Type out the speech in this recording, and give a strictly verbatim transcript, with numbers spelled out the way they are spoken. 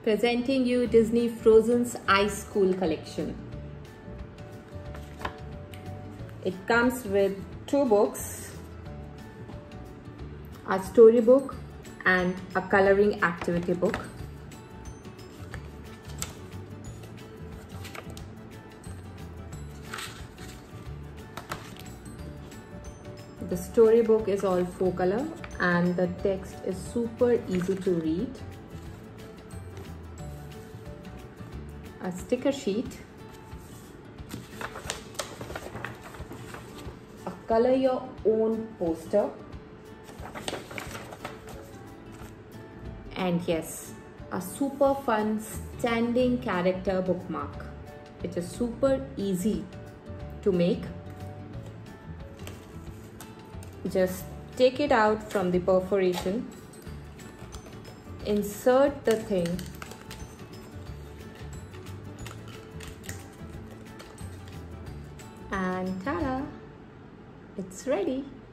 Presenting you Disney Frozen's iSchool collection. It comes with two books, a storybook and a coloring activity book. The storybook is all full color and the text is super easy to read. A sticker sheet, a color your own poster, and yes, a super fun standing character bookmark. It is super easy to make. Just take it out from the perforation, insert the thing, and ta-da! It's ready.